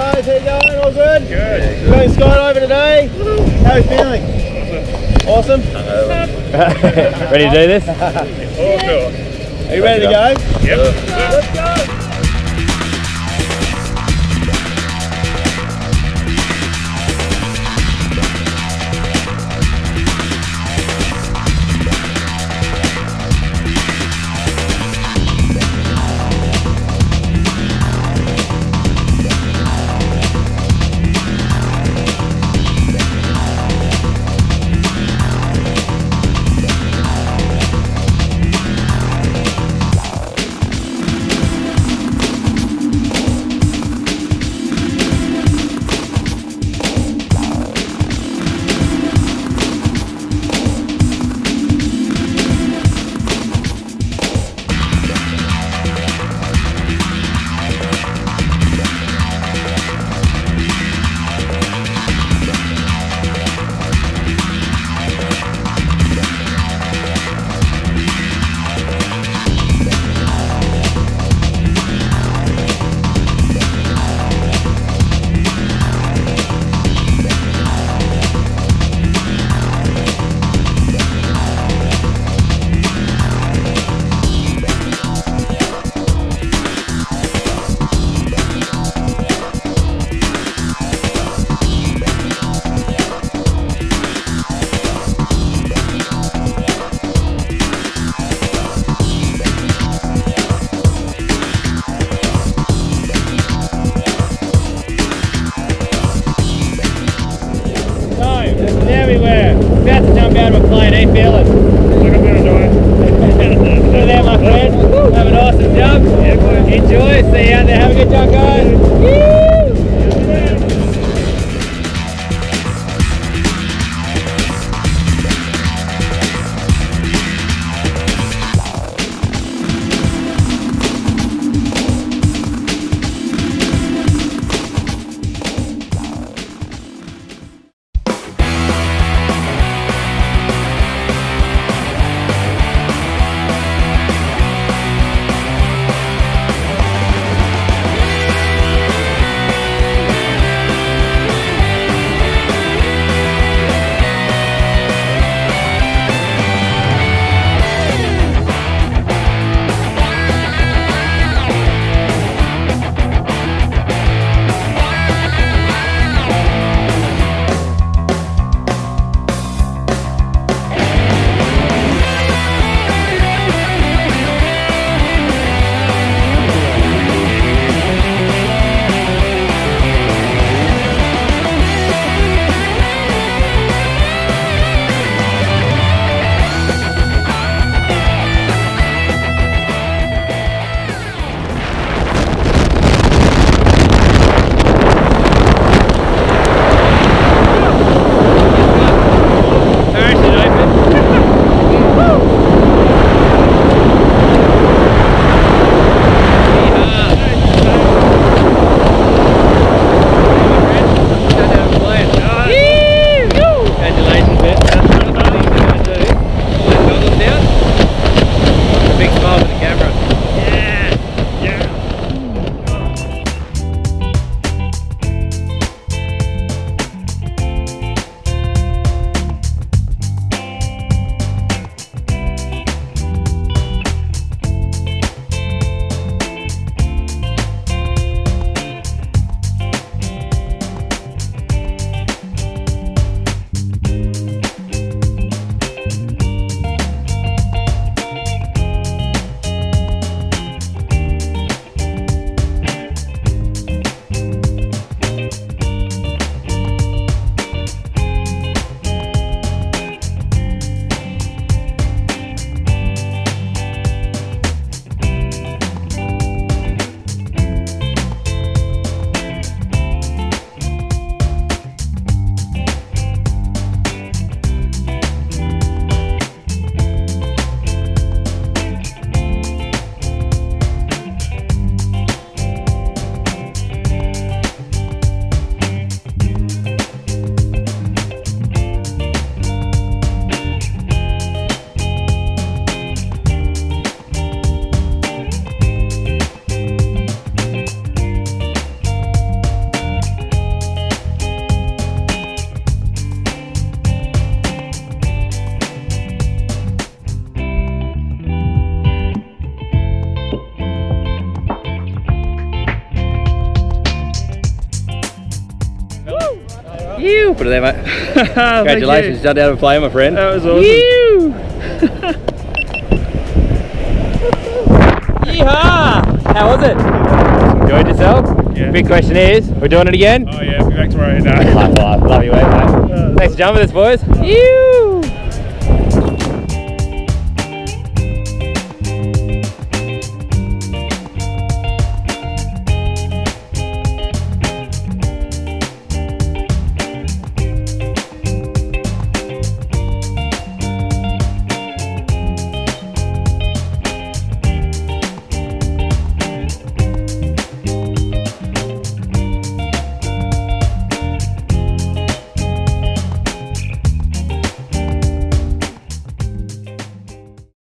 guys, how you going? All good? Good. Going skydiving today? How are you feeling? Awesome. Ready to do this? Awesome. Are you ready to go? Yep. Let's go. Everywhere. About to jump out of a plane, ain't feeling. Look, I'm gonna die. Go there, my friend. Have an awesome jump. Enjoy. See you out there. Have a good jump, guys. Woo! Put it there, mate. Congratulations, you done out of a play, my friend. That was awesome. Yeehaw! How was it? Enjoyed yourself? Yeah. Big question is, we're doing it again? Oh yeah, be back tomorrow. No. High five. Love you, mate. Thanks for jumping with us, boys.